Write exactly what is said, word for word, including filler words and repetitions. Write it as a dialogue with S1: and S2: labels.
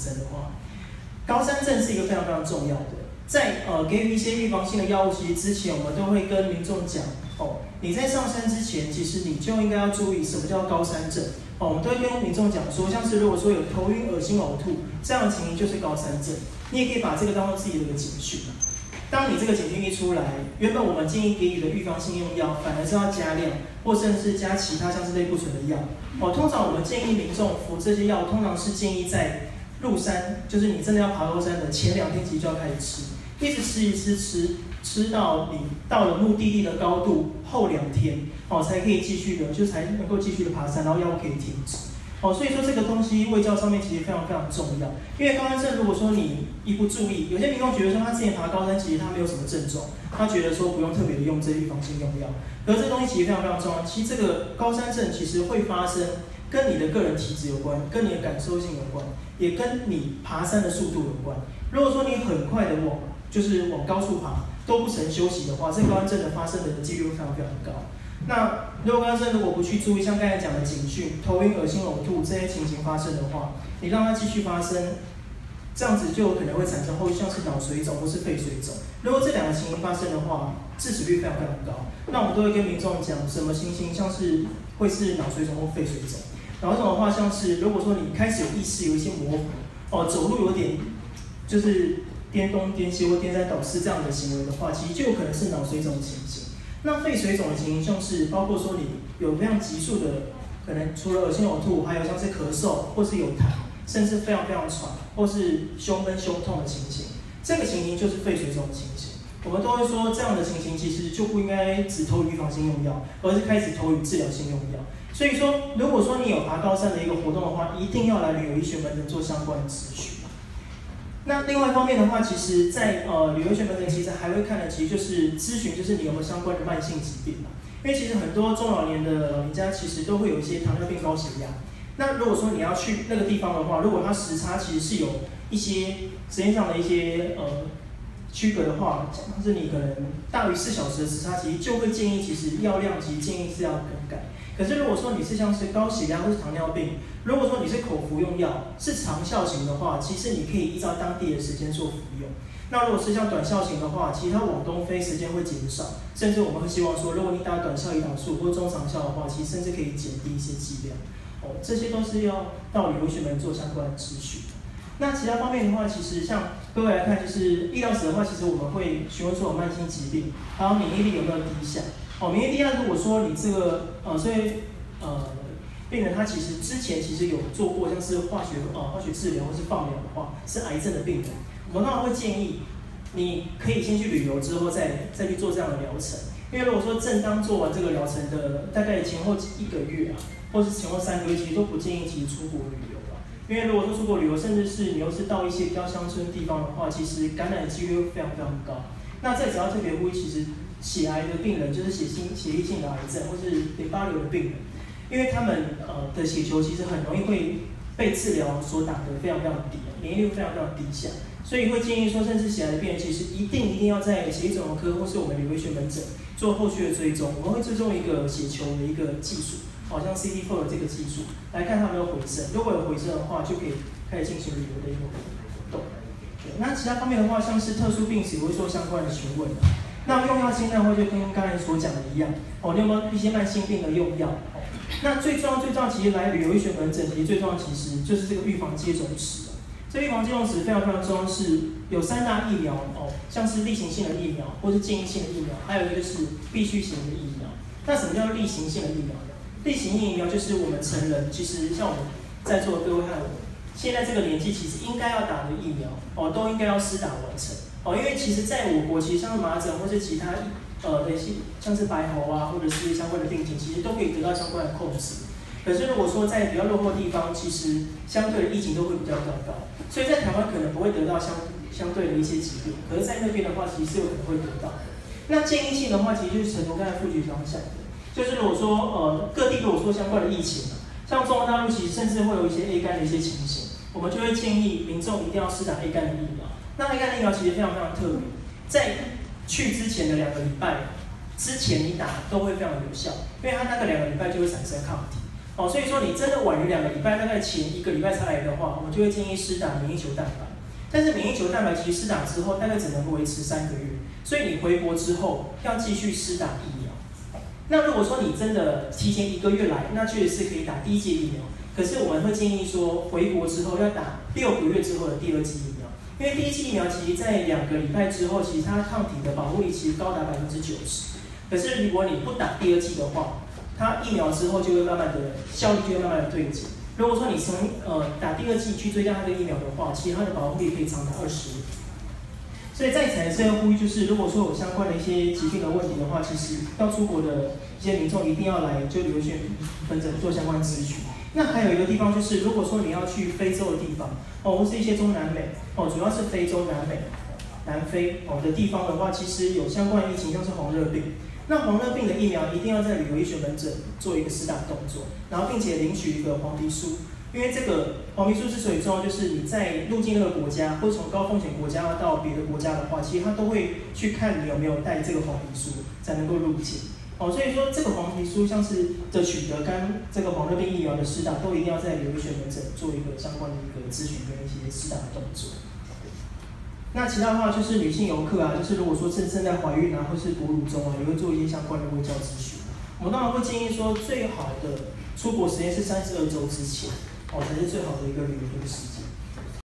S1: 生的话，高山症是一个非常非常重要的。在呃给予一些预防性的药物，其实之前我们都会跟民众讲哦，你在上山之前，其实你就应该要注意什么叫高山症哦。我们都会跟民众讲说，像是如果说有头晕、恶心、呕吐这样的情形，就是高山症。你也可以把这个当做自己的一个警讯。当你这个警讯一出来，原本我们建议给予的预防性用药，反而是要加量，或甚至是加其他像是类固醇的药哦。通常我们建议民众服这些药，通常是建议在入山，就是你真的要爬高山的前两天，其实就要开始吃。一直吃一直吃，吃到你到了目的地的高度后两天，哦，才可以继续的，就才能够继续的爬山，然后药物可以停止。哦，所以说这个东西卫教上面其实非常非常重要。因为高山症，如果说你一不注意，有些民众觉得说他之前爬高山，其实他没有什么症状，他觉得说不用特别的用这预防性用药。可是这东西其实非常非常重要。其实这个高山症其实会发生，跟你的个人体质有关，跟你的感受性有关，也跟你爬山的速度有关。如果说你很快的往就是往高处爬，都不曾休息的话，这高山症的发生的几率会非常非常高。那如果高山症如果不去注意，像刚才讲的警讯、头晕、恶心、呕吐这些情形发生的话，你让它继续发生，这样子就有可能会产生后续像是脑水肿或是肺水肿。如果这两个情形发生的话，致死率非常非常高。那我们都会跟民众讲，什么情形像是会是脑水肿或肺水肿。脑水肿的话，像是如果说你开始有意识有一些模糊，哦，走路有点就是颠东颠西或颠三倒四这样的行为的话，其实就有可能是脑水肿的情形。那肺水肿的情形，像是包括说你有非常急速的，可能除了恶心呕吐，还有像是咳嗽，或是有痰，甚至非常非常喘，或是胸闷胸痛的情形，这个情形就是肺水肿的情形。我们都会说，这样的情形其实就不应该只投予预防性用药，而是开始投予治疗性用药。所以说，如果说你有爬高山的一个活动的话，一定要来旅游医学门诊做相关的咨询。那另外一方面的话，其实在呃旅游医学门诊其实还会看的，其实就是咨询，就是你有没有相关的慢性疾病嘛。因为其实很多中老年的老人家其实都会有一些糖尿病、高血压。那如果说你要去那个地方的话，如果它时差其实是有一些时间上的一些呃区隔的话，像是你可能大于四小时的时差，其实就会建议其实药量其实建议是要更改。可是如果说你是像是高血压或是糖尿病，如果说你是口服用药，是长效型的话，其实你可以依照当地的时间做服用。那如果是像短效型的话，其实它往东飞时间会减少，甚至我们会希望说，如果你打短效胰岛素或中长效的话，其实甚至可以减低一些剂量。哦，这些都是要到旅游医学门做相关的咨询。那其他方面的话，其实像各位来看，就是医疗史的话，其实我们会询问说有慢性疾病，还有免疫力有没有低下。哦，免疫力低下，如果说你这个呃，所以呃。病人他其实之前其实有做过像是化学呃化学治疗或是放疗的话，是癌症的病人，我们通常会建议你可以先去旅游之后再再去做这样的疗程，因为如果说正当做完这个疗程的大概前后一个月啊，或是前后三个月，其实都不建议其实出国旅游了，因为如果说出国旅游，甚至是你又是到一些比较乡村地方的话，其实感染的几率会非常非常高。那再只要特别呼吁，其实血癌的病人就是血性血液性的癌症或是淋巴瘤的病人。因为他们呃的血球其实很容易会被治疗所打得非常非常低，免疫力非常非常低下，所以会建议说，甚至血癌的病人其实一定一定要在血液肿瘤科或是我们旅游医学门诊做后续的追踪，我们会追踪一个血球的一个技术，好像 C D 四 的这个技术，来看它有没有回升，如果有回升的话，就可以开始进行旅游的一个活动。对，那其他方面的话，像是特殊病史也会做相关的询问。那用药清单的话，就跟刚才所讲的一样，哦，你有没有一些慢性病的用药？哦，那最重要最重要，其实来旅游医学门诊，其实最重要其实就是这个预防接种史。这预防接种史非常非常重要，是有三大疫苗哦，像是例行性的疫苗，或是建议性的疫苗，还有一个就是必须型的疫苗。那什么叫例行性的疫苗呢？例行疫苗就是我们成人，其实像我们在座的各位和我，现在这个年纪其实应该要打的疫苗哦，都应该要施打完成。哦，因为其实在我国，其实像是麻疹或是其他呃的一些像是白喉啊，或者是相关的病情，其实都可以得到相关的控制。可是如果说在比较落后的地方，其实相对的疫情都会比较比较高，所以在台湾可能不会得到相相对的一些疾病，可是在那边的话，其实是有可能会得到的。那建议性的话，其实就是陈如刚才副局长讲的，就是如果说呃各地如果说相关的疫情啊，像中国大陆其实甚至会有一些 A 肝的一些情形，我们就会建议民众一定要施打 A 肝的疫苗。那 A 肝的疫苗其实非常非常特别，在去之前的两个礼拜之前你打都会非常有效，因为它那个两个礼拜就会产生抗体。 哦，所以说你真的晚于两个礼拜，大概前一个礼拜才来的话，我们就会建议施打免疫球蛋白。但是免疫球蛋白其实施打之后，大概只能维持三个月，所以你回国之后要继续施打疫苗。那如果说你真的提前一个月来，那确实是可以打第一剂疫苗。可是我们会建议说，回国之后要打六个月之后的第二剂疫苗，因为第一剂疫苗其实在两个礼拜之后，其实它抗体的保护力其实高达百分之九十。可是如果你不打第二剂的话，它疫苗之后就会慢慢的效力就会慢慢的退减。如果说你从呃打第二剂去追加它的疫苗的话，其实它的保护力可以长达二十年。所以在此还是要呼吁，就是如果说有相关的一些疾病的问题的话，其实要出国的一些民众一定要来就留学门诊做相关咨询。那还有一个地方就是，如果说你要去非洲的地方哦，或是一些中南美哦，主要是非洲、南美、南非哦的地方的话，其实有相关的疫情，像是黄热病。那黄热病的疫苗一定要在旅游医学门诊做一个施打动作，然后并且领取一个黄皮书。因为这个黄皮书之所以重要，就是你在入境那个国家，或者从高风险国家到别的国家的话，其实他都会去看你有没有带这个黄皮书，才能够入境。哦，所以说这个黄皮书像是的取得跟这个黄热病疫苗的施打，都一定要在旅游医学门诊做一个相关的一个咨询跟一些施打的动作。那其他的话就是女性游客啊，就是如果说正正在怀孕啊，或是哺乳中啊，也会做一些相关的卫教咨询。我们当然会建议说，最好的出国时间是三十二周之前，哦，才是最好的一个旅游的时间。